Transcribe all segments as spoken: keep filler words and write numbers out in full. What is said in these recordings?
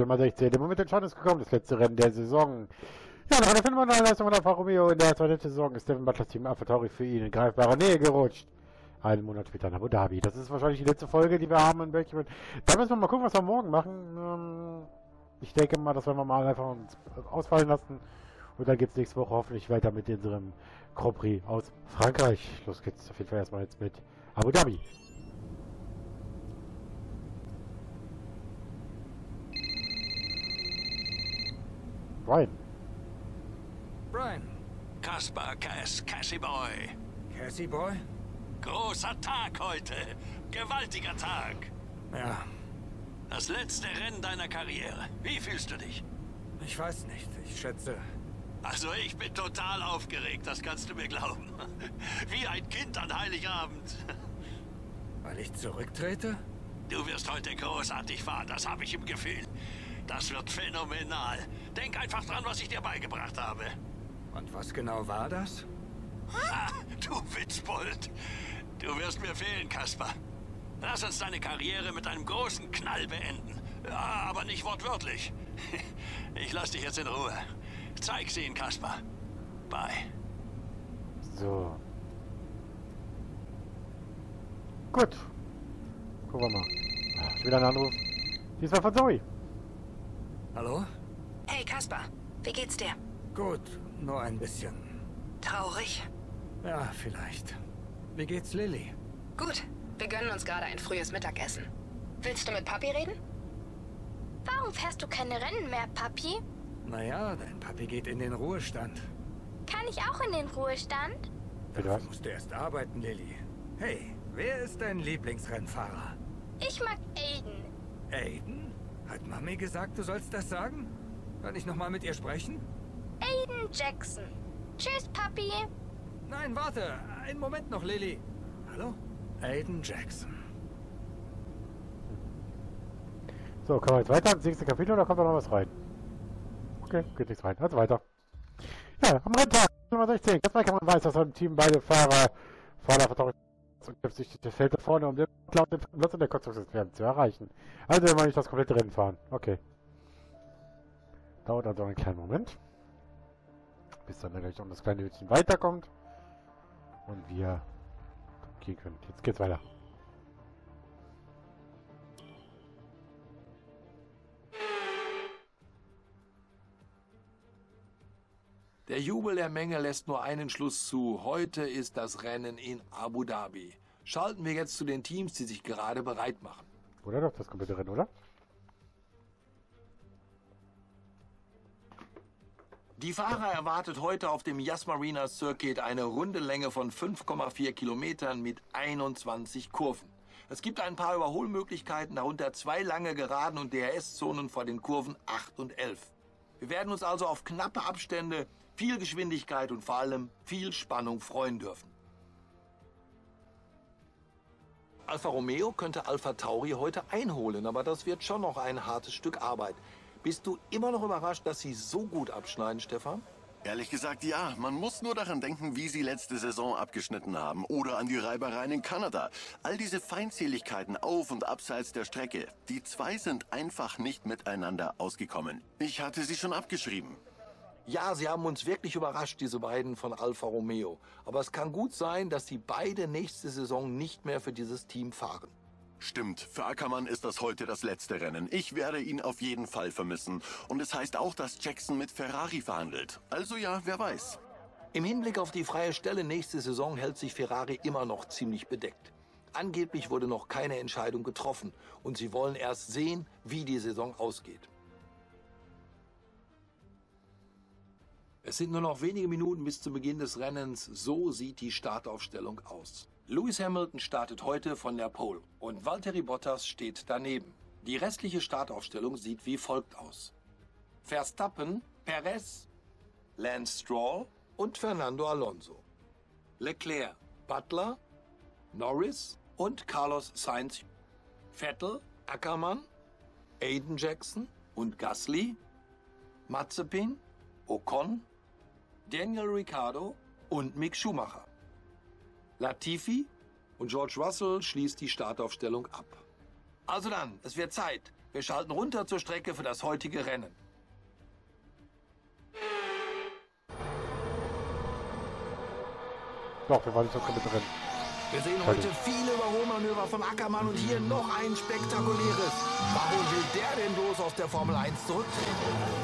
Nummer sechzehn. Der Moment entscheidend ist gekommen, das letzte Rennen der Saison. Ja, nach einer phänomenalen Leistung von Alfa Romeo in der zweiten Saison ist Steffen Butlers Team AlphaTauri für ihn in greifbarer Nähe gerutscht. Einen Monat später in Abu Dhabi. Das ist wahrscheinlich die letzte Folge, die wir haben in Belgien. Da müssen wir mal gucken, was wir morgen machen. Ich denke mal, das werden wir mal einfach uns ausfallen lassen. Und dann geht es nächste Woche hoffentlich weiter mit unserem Grand Prix aus Frankreich. Los geht's auf jeden Fall erstmal jetzt mit Abu Dhabi. Brian. Brian. Kaspar, Cass, Cassie Boy. Cassie Boy? Großer Tag heute. Gewaltiger Tag. Ja. Das letzte Rennen deiner Karriere. Wie fühlst du dich? Ich weiß nicht. Ich schätze... Also ich bin total aufgeregt, das kannst du mir glauben. Wie ein Kind an Heiligabend. Weil ich zurücktrete? Du wirst heute großartig fahren, das habe ich im Gefühl. Das wird phänomenal. Denk einfach dran, was ich dir beigebracht habe. Und was genau war das? Ha, du Witzbold. Du wirst mir fehlen, Kaspar. Lass uns deine Karriere mit einem großen Knall beenden. Ja, aber nicht wortwörtlich. Ich lass dich jetzt in Ruhe. Zeig sie ihn, Kaspar. Bye. So. Gut. Gucken wir mal. Ah, wieder ein Anruf. Diesmal von Zoe. Hallo? Hey Kaspar, wie geht's dir? Gut, nur ein bisschen. Traurig? Ja, vielleicht. Wie geht's Lilly? Gut, wir gönnen uns gerade ein frühes Mittagessen. Willst du mit Papi reden? Warum fährst du keine Rennen mehr, Papi? Naja, dein Papi geht in den Ruhestand. Kann ich auch in den Ruhestand? Dafür musst du erst arbeiten, Lilly. Hey, wer ist dein Lieblingsrennfahrer? Ich mag Aiden. Aiden? Hat Mami gesagt, du sollst das sagen? Kann ich nochmal mit ihr sprechen? Aiden Jackson. Tschüss, Papi. Nein, warte. Einen Moment noch, Lilly. Hallo? Aiden Jackson. So, kommen wir jetzt weiter ins nächste Kapitel oder kommt da noch was rein? Okay, geht nichts rein. Also weiter. Ja, am Renntag Nummer sechzehn. Jetzt kann man weiß, dass im Team beide Fahrer vorne vertaucht und kämpft sich das Feld da vorne, um den Platz in der Konstruktionswertung zu erreichen. Also wir wollen nicht das komplette Rennen fahren. Okay. Dauert also einen kleinen Moment. Bis dann gleich noch das kleine Hütchen weiterkommt. Und wir gehen können. Jetzt geht's weiter. Der Jubel der Menge lässt nur einen Schluss zu. Heute ist das Rennen in Abu Dhabi. Schalten wir jetzt zu den Teams, die sich gerade bereit machen. Oder doch das komplette Rennen, oder? Die Fahrer erwartet heute auf dem Yas Marina Circuit eine Rundenlänge von fünf Komma vier Kilometern mit einundzwanzig Kurven. Es gibt ein paar Überholmöglichkeiten, darunter zwei lange Geraden und D R S-Zonen vor den Kurven acht und elf. Wir werden uns also auf knappe Abstände, viel Geschwindigkeit und vor allem viel Spannung freuen dürfen. Alfa Romeo könnte AlphaTauri heute einholen, aber das wird schon noch ein hartes Stück Arbeit. Bist du immer noch überrascht, dass sie so gut abschneiden, Stefan? Ehrlich gesagt, ja. Man muss nur daran denken, wie sie letzte Saison abgeschnitten haben. Oder an die Reibereien in Kanada. All diese Feindseligkeiten auf und abseits der Strecke. Die zwei sind einfach nicht miteinander ausgekommen. Ich hatte sie schon abgeschrieben. Ja, sie haben uns wirklich überrascht, diese beiden von Alfa Romeo. Aber es kann gut sein, dass sie beide nächste Saison nicht mehr für dieses Team fahren. Stimmt, für Ackermann ist das heute das letzte Rennen. Ich werde ihn auf jeden Fall vermissen. Und es heißt auch, dass Jackson mit Ferrari verhandelt. Also ja, wer weiß. Im Hinblick auf die freie Stelle nächste Saison hält sich Ferrari immer noch ziemlich bedeckt. Angeblich wurde noch keine Entscheidung getroffen und sie wollen erst sehen, wie die Saison ausgeht. Es sind nur noch wenige Minuten bis zum Beginn des Rennens. So sieht die Startaufstellung aus. Lewis Hamilton startet heute von der Pole und Valtteri Bottas steht daneben. Die restliche Startaufstellung sieht wie folgt aus. Verstappen, Perez, Lance Stroll und Fernando Alonso. Leclerc, Butler, Norris und Carlos Sainz. Vettel, Ackermann, Aiden Jackson und Gasly. Mazepin, Ocon, Daniel Ricciardo und Mick Schumacher. Latifi und George Russell schließt die Startaufstellung ab. Also dann, es wird Zeit. Wir schalten runter zur Strecke für das heutige Rennen. Doch, wir waren jetzt schon mit drin. Wir sehen heute viele Überholmanöver von Ackermann und hier noch ein spektakuläres. Warum will der denn bloß aus der Formel eins zurücktreten?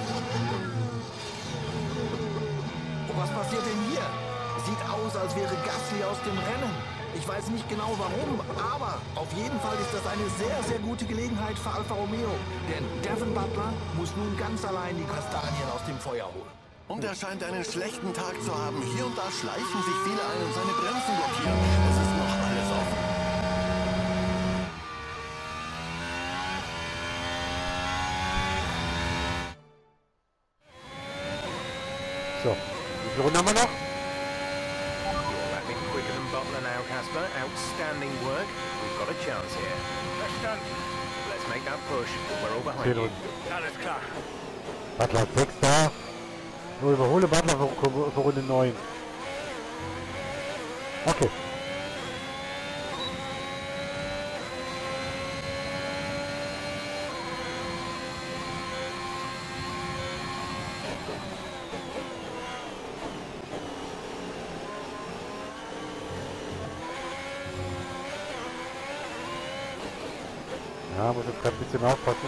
Und was passiert denn hier? Sieht aus, als wäre Gasly aus dem Rennen. Ich weiß nicht genau warum, aber auf jeden Fall ist das eine sehr, sehr gute Gelegenheit für Alfa Romeo. Denn Devin Butler muss nun ganz allein die Kastanien aus dem Feuer holen. Und er scheint einen schlechten Tag zu haben. Hier und da schleichen sich viele ein und seine Bremsen blockieren. Es ist noch alles offen. So, wie viele Runden haben wir noch? Lapping quicker than Butler now, Casper. Outstanding work. We've got a chance here. Verstanden. Let's make that push. We're all behind Zehn you. Runden. Alles klar. Butler hat sechs da. So, überhole Butler für, für Runde neun. Okay. Ja, muss jetzt gerade ein bisschen aufpassen.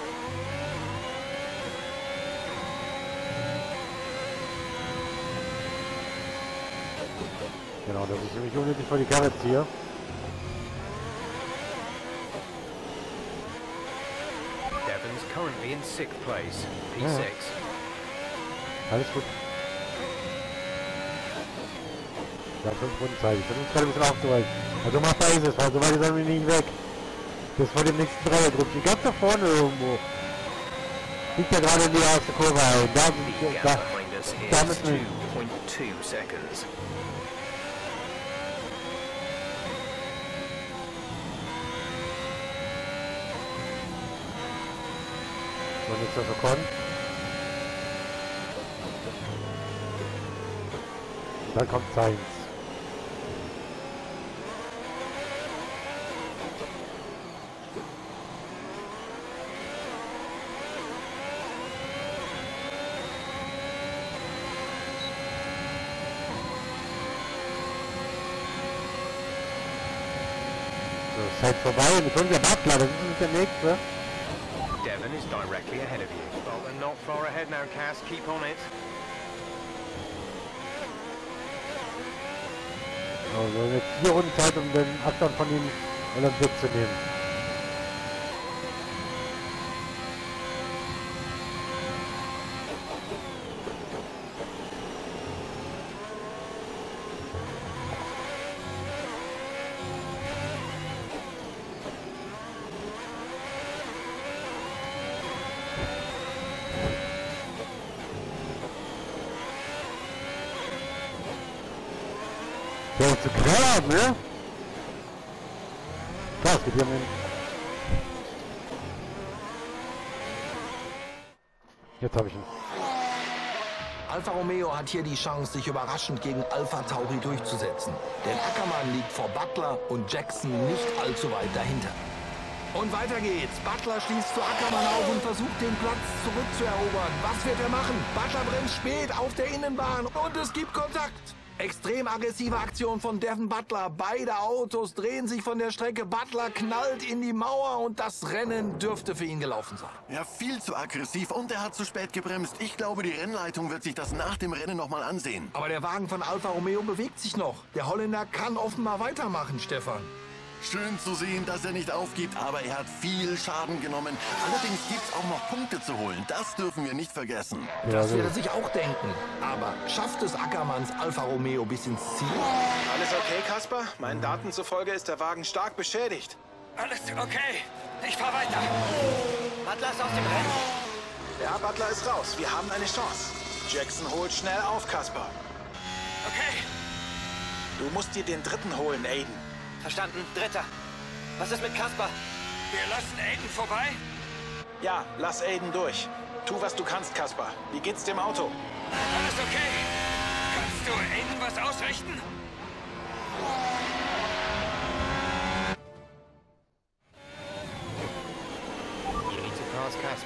Genau, das ist nämlich unnötig vor die Karre ziehe. Devon's currently in sixth place. P Ja. six. Alles gut. Ja, fünf Runden Zeit. Ich versuche gerade ein bisschen aufzuweichen. Also machbar ist es, weil so weit ist er mir nicht weg. Das vor dem nächsten Dreiergruppen. Die ganz da vorne irgendwo. Liegt ja gerade in die erste Kurve ein. Da, The da, gap behind us da is müssen wir. two point two seconds. So, nächster Sekund. Und dann kommt Sainz. So, Zeit vorbei. Und jetzt kommt der Butler. Das ist nicht der nächste. Devon is directly ahead of you. Butler not far ahead now, Cass. Keep on it. So, wir haben jetzt vier Runden Zeit, um den Abstand von ihm Holland wegzunehmen. Der ist zu klar, ne? Klar, es geht hier um den... Jetzt habe ich ihn. Alfa Romeo hat hier die Chance, sich überraschend gegen Alpha Tauri durchzusetzen. Denn Ackermann liegt vor Butler und Jackson nicht allzu weit dahinter. Und weiter geht's. Butler schließt zu Ackermann auf und versucht, den Platz zurückzuerobern. Was wird er machen? Butler bremst spät auf der Innenbahn und es gibt Kontakt. Extrem aggressive Aktion von Devin Butler. Beide Autos drehen sich von der Strecke. Butler knallt in die Mauer und das Rennen dürfte für ihn gelaufen sein. Ja, viel zu aggressiv und er hat zu spät gebremst. Ich glaube, die Rennleitung wird sich das nach dem Rennen nochmal ansehen. Aber der Wagen von Alfa Romeo bewegt sich noch. Der Holländer kann offenbar weitermachen, Stefan. Schön zu sehen, dass er nicht aufgibt, aber er hat viel Schaden genommen. Allerdings gibt's auch noch Punkte zu holen. Das dürfen wir nicht vergessen. Ja, Das so. wird er sich auch denken. Aber schafft es Ackermanns Alfa Romeo bis ins Ziel? Alles okay, Kasper? Meinen Daten zufolge ist der Wagen stark beschädigt. Alles okay. Ich fahr weiter. Butler ist aus dem Rennen. Ja, Butler ist raus. Wir haben eine Chance. Jackson holt schnell auf, Kasper. Okay. Du musst dir den dritten holen, Aiden. Verstanden. Dritter. Was ist mit Kasper? Wir lassen Aiden vorbei? Ja, lass Aiden durch. Tu, was du kannst, Kasper. Wie geht's dem Auto? Alles okay. Kannst du Aiden was ausrichten?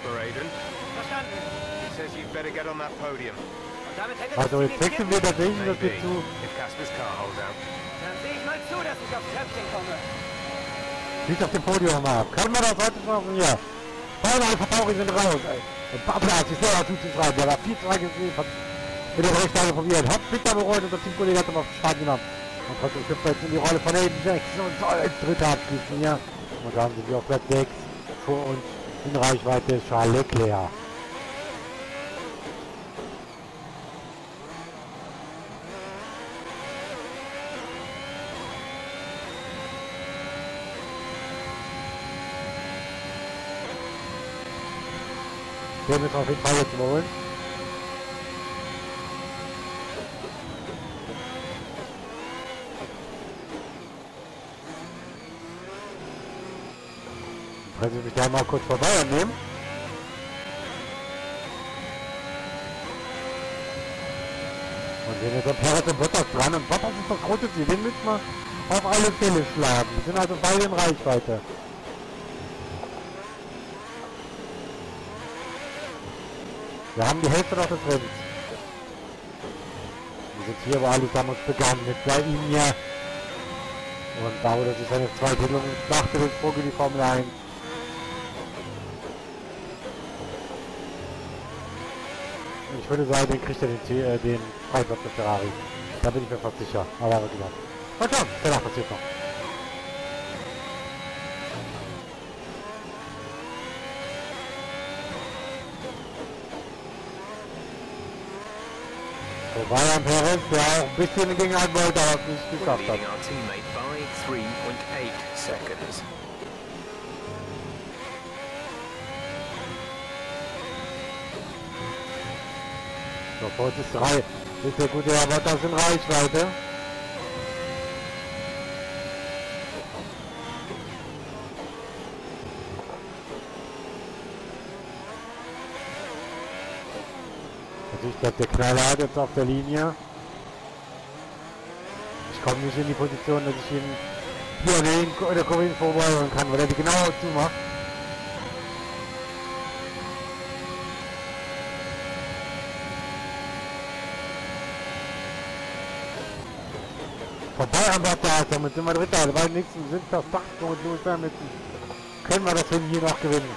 Casper, Aiden. Verstanden. He says you'd better get on that podium. Und damit hätte Also das jetzt Ziel wechseln wir tatsächlich, dass wir Maybe, zu... if Casper's car holds out. Dann sehe ich mal zu, dass ich aufs Treppchen komme. Liegt auf dem Podium ab. Kann man das heute noch hier? Beide Alpha-Tauri sind raus, ey. Und Pablo hat sich selber zuzuschreiben. Der war viel zu weit gesehen, hat mit der Rechtslage probiert. Hat bitter bereut und der Teamkollege hat ihm auf den Schaden genommen. Und trotzdem schlüpft er jetzt in die Rolle von Aiden Jackson und soll als Dritter abschließen hier. Und dann sind wir auf Platz sechs vor uns in Reichweite Charles Leclerc. Den müssen wir auf jeden Fall jetzt überholen. Können Sie mich da mal kurz vorbei annehmen? Und wir sind jetzt am Perez und Bottas dran. Und Bottas ist das rote Ziel. Den müssen wir auf alle Fälle schlagen. Wir sind also beide in Reichweite. Wir haben die Hälfte noch des Rennens. Wir sind hier, wo alles damals begann, mit bei ihm hier. Und da holt er sich seine zweite Titel und dachte den Sprung in die Formel eins. Ich würde sagen, den kriegt er den, äh, den Freiplatz für Ferrari. Da bin ich mir fast sicher. Aber wie gesagt. Mal schauen, danach passiert noch. Vorbei an Perez, der auch ein bisschen gegenhalten wollte, aber es nicht geschafft hat. Leading our teammate by three point eight seconds. Sofort ist drei. Ist der gute Herr Bottas in Reichweite. Also ich glaube, der Knaller hat jetzt auf der Linie. Ich komme nicht in die Position, dass ich ihn hier in der Kurve vorbeiholen kann, weil er die genau zumacht. Vorbei am Bottas, damit sind wir Dritter. Die beiden nächsten sind Verstappen und Lewis Hamilton. Können wir das Rennen hier noch gewinnen?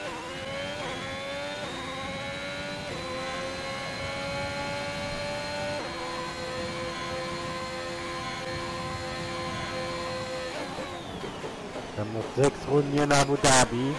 Wir haben noch sechs Runden hier in Abu Dhabi.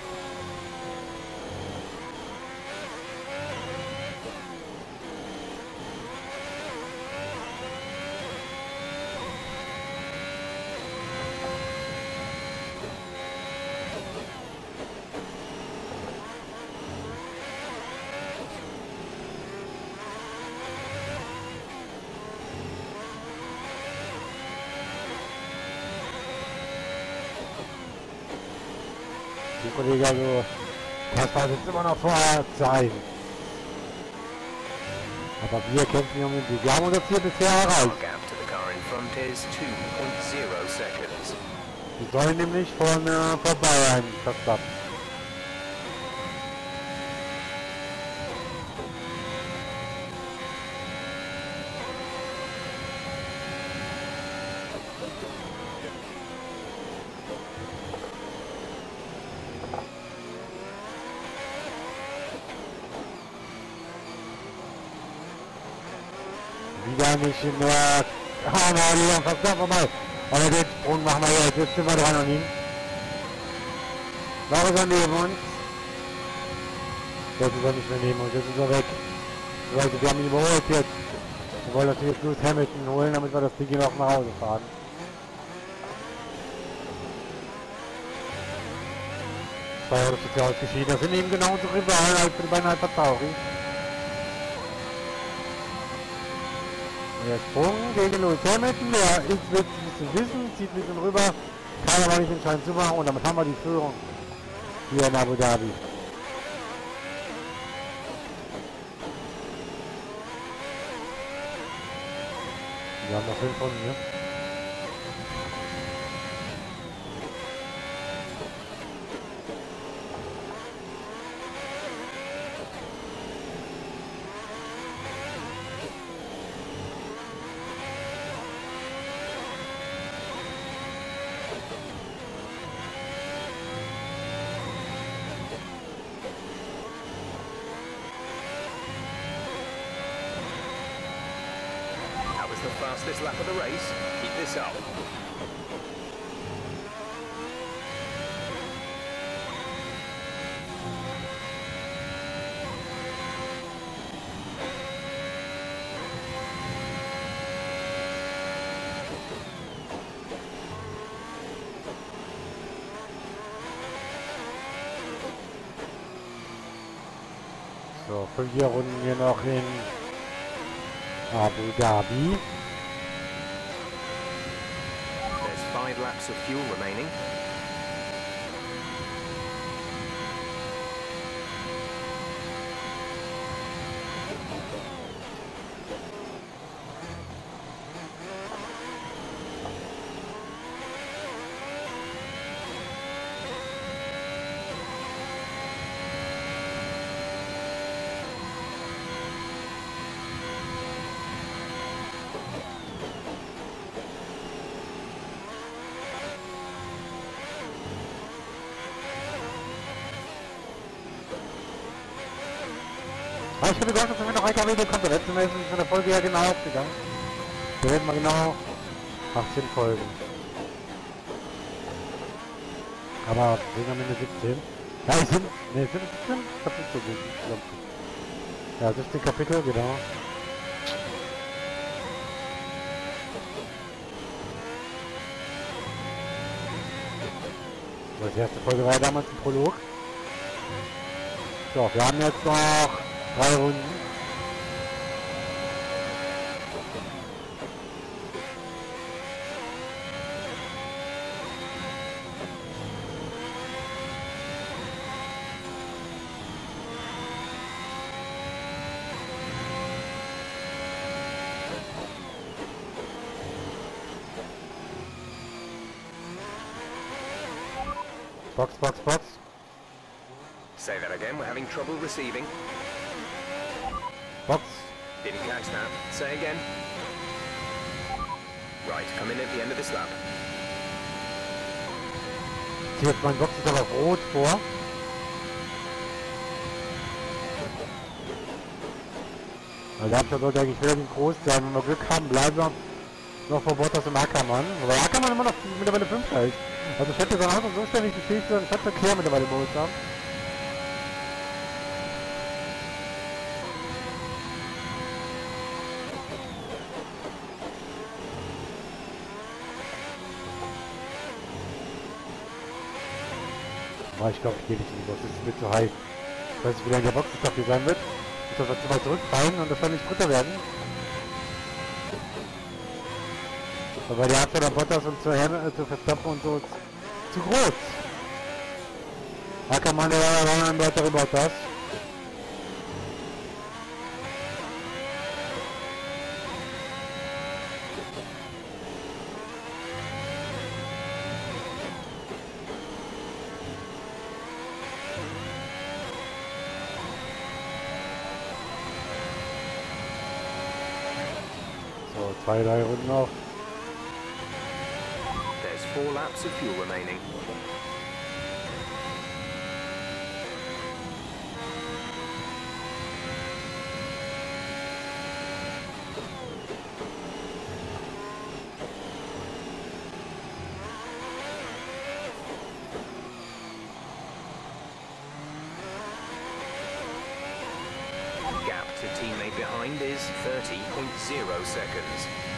Die Kollege, also das war jetzt immer noch vor Zeit. Aber wir kämpfen hier um den Sieg. Wir haben unser Ziel bisher erreicht. Wir sollen nämlich von äh, vorbei ein Verstappen. Wieder nicht in der... Ah, nein, die haben fast da vorbei. Aber den Sprung machen wir jetzt. Jetzt sind wir dran an ihm. Noch ist er neben uns. Jetzt ist er nicht mehr neben uns. Jetzt ist er weg. Also, wir haben ihn überholt jetzt. Wir wollen natürlich Lewis Hamilton holen, damit wir das Ding hier noch nach Hause fahren. Zwei Autos sind ja ausgeschieden. Das sind eben genau unsere Rivalen als die beiden Alpha-Tauri. Der Sprung gegen Lewis Hamilton, der ist, wird ein bisschen wissen, zieht ein bisschen rüber, kann aber nicht entscheidend zumachen und damit haben wir die Führung hier in Abu Dhabi. Wir haben noch fünf Runden hier. the fastest lap of the race. Keep this up. So, fünf Runden hier noch in Abu Dhabi. There's five laps of fuel remaining. Aber ich hätte gesagt, dass wir noch ein K W bekommen. Letztes Mal ist es in der Folge ja genau aufgegangen. Wir werden mal genau achtzehn Folgen. Aber wir sind am Ende siebzehn. Ja, es sind, ne, es sind siebzehn? Ich hab nicht so gut. Ja, siebzehn Kapitel, genau. So, die erste Folge war ja damals ein Prolog. So, wir haben jetzt noch drei Runden. Box, box, box. Say that again, we're having trouble receiving. Box. Didn't catch that. Say again. Right, come in at the end of this lap. Hier jetzt mein Box ist aber rot vor. Weil der Abstand sollte eigentlich relativ groß sein. Wenn wir Glück haben, bleiben wir noch vor Bottas und Ackermann. Wobei Ackermann immer noch mittlerweile fünf hält. Also ich hätte sein Auto so ständig bestätigt, dass ich hatte Verkehr mittlerweile bei uns haben. Aber ich glaube, ich gehe nicht in die Box, das ist mir zu heiß. Ich weiß nicht, wie lange der Box dafür sein wird. Ich muss das zu weit zurückfallen und das soll nicht dritter werden. Aber der Abstand an Bottas und zu, Herren, äh, zu Verstappen und so ist zu groß. Ackermann, der war ein weiterer Bottas. So, zwei, drei Runden noch. There's four laps of fuel remaining. Gap to teammate behind is thirty point zero seconds.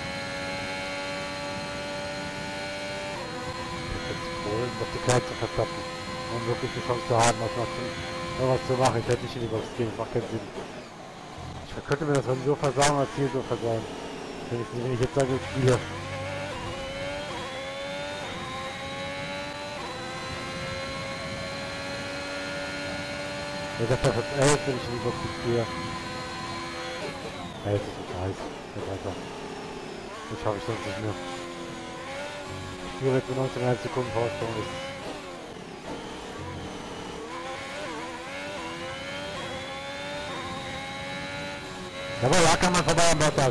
Noch die Zeit zu verstappen, um wirklich die Chance zu haben, was noch zu, was zu machen. Ich hätte nicht in die Box gehen, das macht keinen Sinn. Ich könnte mir das Rennen so versauen oder Ziel so versauen. Wenn ich, wenn ich jetzt sage, ich spiele. Ich dachte, das ist elf, wenn ich in die Box spiele. Ja, jetzt ist es heiß. Jetzt einfach. Das schaffe ich sonst nicht mehr. Ich führe jetzt mit neunzehn Komma fünf Sekunden Vorsprung. Ist jawohl, da kann man vorbei am Bottas.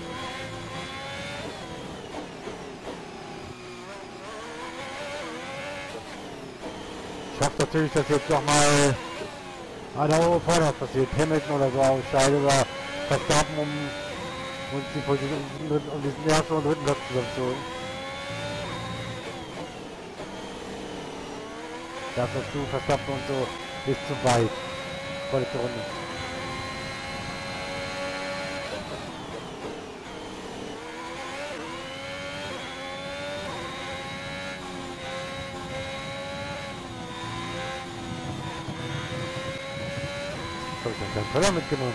Ich hoffe natürlich, dass jetzt noch mal einer vor das passiert. Hamilton oder so aussteigt oder Verstappen, um uns die Position um diesen ersten und dritten Platz zusammenzogen. Dafür zu Verstappen und so ist zu weit. Vorletzte Runde. Hab ich einen kleinen Teller mitgenommen.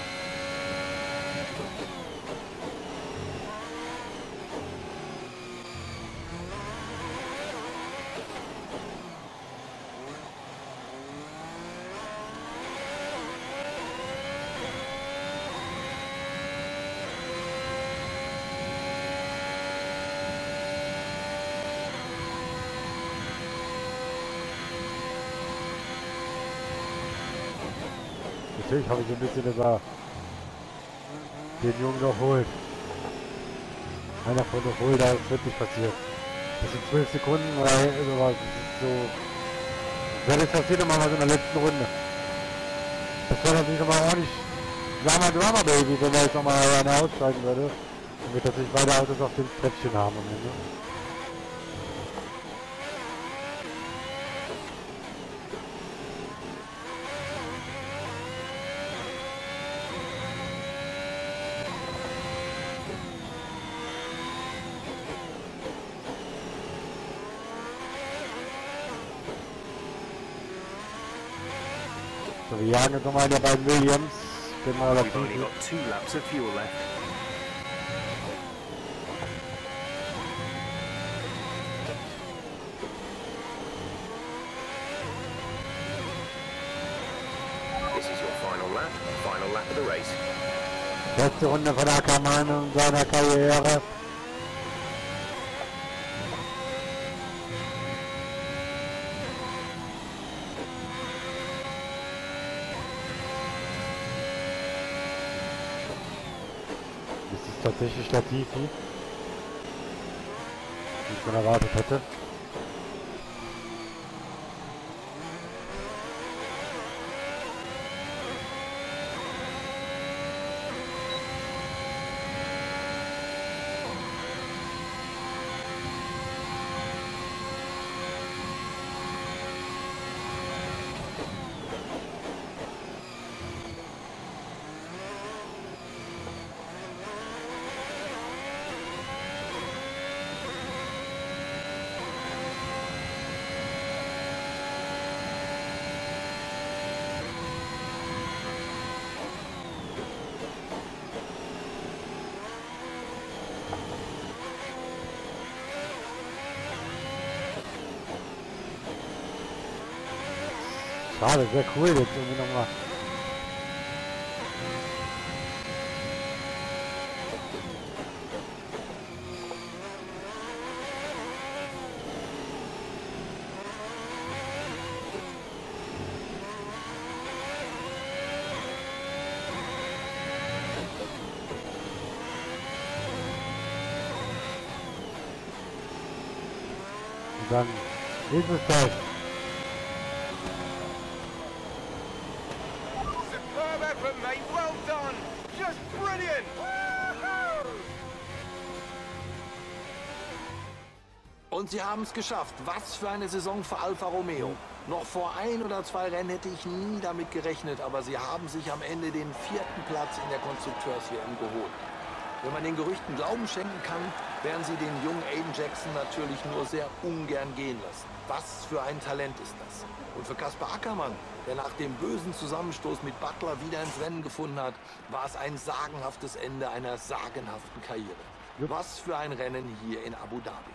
Natürlich habe ich ein bisschen über den Jungen noch holt. Einer von noch holt, da ist wirklich passiert. Das sind zwölf Sekunden, oder sowas. Das ist so. Wenn das passiert, dann machen wir es in der letzten Runde. Das wäre natürlich nochmal ordentlich Drama Drama Baby, wenn wir jetzt nochmal eine aussteigen würde. Und wir tatsächlich beide Autos auf dem Treppchen haben am Ende. So, wir jagen jetzt nochmal der beiden Williams. Den mal We've only got two laps of fuel left. This is your final lap, final lap of the race. Letzte Runde von Ackermann und seiner Karriere. Tatsächlich Latifi, wie ich schon erwartet hätte. Schade, sehr cool jetzt irgendwie nochmal. Und dann ist es das. Und sie haben es geschafft. Was für eine Saison für Alfa Romeo. Noch vor ein oder zwei Rennen hätte ich nie damit gerechnet, aber sie haben sich am Ende den vierten Platz in der Konstrukteurs-W M geholt. Wenn man den Gerüchten Glauben schenken kann, werden sie den jungen Aiden Jackson natürlich nur sehr ungern gehen lassen. Was für ein Talent ist das? Und für Kaspar Ackermann, der nach dem bösen Zusammenstoß mit Butler wieder ins Rennen gefunden hat, war es ein sagenhaftes Ende einer sagenhaften Karriere. Was für ein Rennen hier in Abu Dhabi.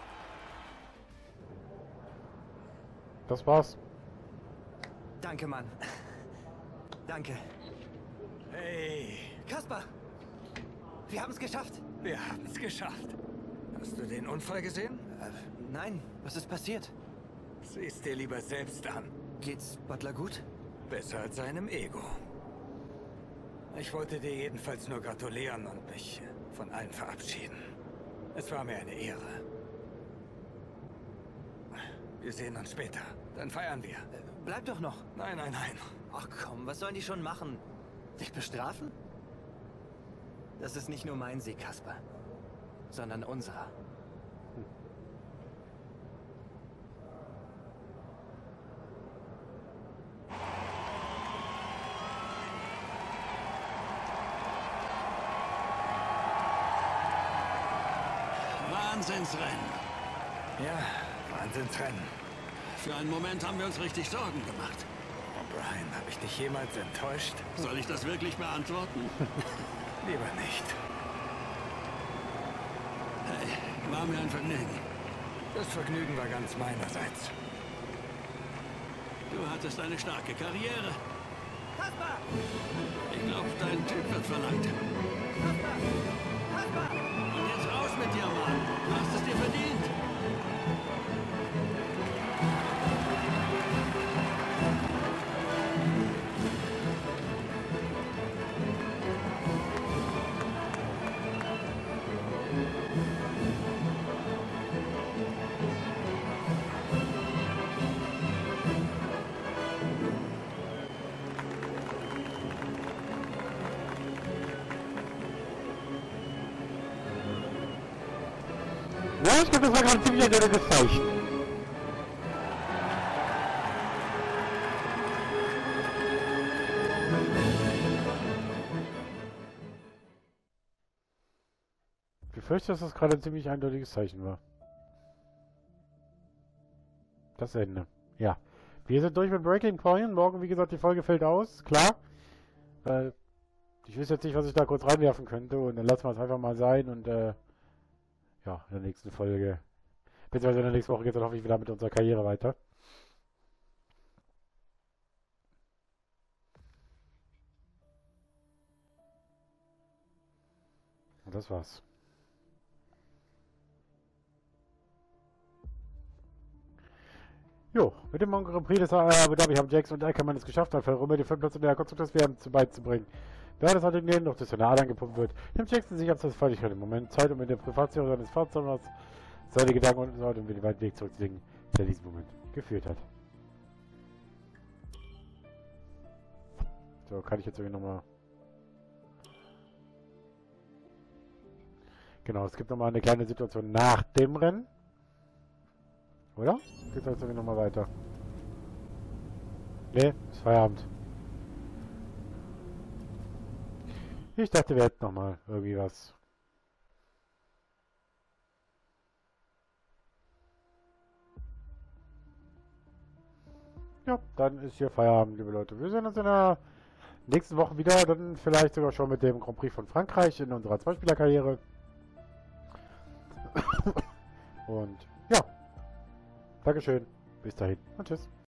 Das war's. Danke, Mann. Danke. Hey, Kaspar! Wir haben es geschafft. wir haben es geschafft. Hast du den Unfall gesehen? Äh, nein, was ist passiert? Sieh's dir lieber selbst an. Geht's Butler gut? Besser als seinem Ego. Ich wollte dir jedenfalls nur gratulieren und mich von allen verabschieden. Es war mir eine Ehre. Wir sehen uns später. Dann feiern wir. Äh, bleib doch noch. Nein, nein, nein. Ach komm, was sollen die schon machen? Dich bestrafen? Das ist nicht nur mein Sieg, Kaspar, sondern unserer. Wahnsinnsrennen. Ja, Wahnsinnsrennen. Für einen Moment haben wir uns richtig Sorgen gemacht. Oh, Brian, habe ich dich jemals enttäuscht? Soll ich das wirklich beantworten? Lieber nicht. Hey, war mir ein Vergnügen. Das Vergnügen war ganz meinerseits. Du hattest eine starke Karriere. Kaspar! Ich glaube, dein Typ wird verlangt. Kaspar! Kaspar! Und jetzt raus mit dir, Mann. Du hast es dir verdient. Ja, ich glaube, das war gerade ziemlich eindeutiges Zeichen. Ich befürchte, dass das gerade ein ziemlich eindeutiges Zeichen war. Das Ende. Ja. Wir sind durch mit Breaking Point. Morgen, wie gesagt, die Folge fällt aus. Klar. Weil ich wüsste jetzt nicht, was ich da kurz reinwerfen könnte. Und dann lassen wir es einfach mal sein. Und äh, ja, in der nächsten Folge, beziehungsweise in der nächsten Woche geht es dann hoffentlich wieder mit unserer Karriere weiter. Und das war's. Jo, mit dem Mongo Grand Prix des Abu Dhabi haben Jackson und Ackermann es geschafft, auf Römer den Platz in der Konstrukteurs-W M beizubringen. Da das heute noch das Finale angepumpt wird, nimmt Jackson sich ab das Fertigkeit im Moment Zeit, um mit der Privatführung seines Fahrzeugs seine Gedanken und so um den weiten Weg zurückzulegen, der diesen Moment geführt hat. So, kann ich jetzt irgendwie nochmal... Genau, es gibt nochmal eine kleine Situation nach dem Rennen. Oder? Geht jetzt irgendwie nochmal weiter. Ne, ist Feierabend. Ich dachte, wir hätten nochmal irgendwie was. Ja, dann ist hier Feierabend, liebe Leute. Wir sehen uns in der nächsten Woche wieder. Dann vielleicht sogar schon mit dem Grand Prix von Frankreich in unserer Zweispielerkarriere. Und ja. Dankeschön. Bis dahin und tschüss.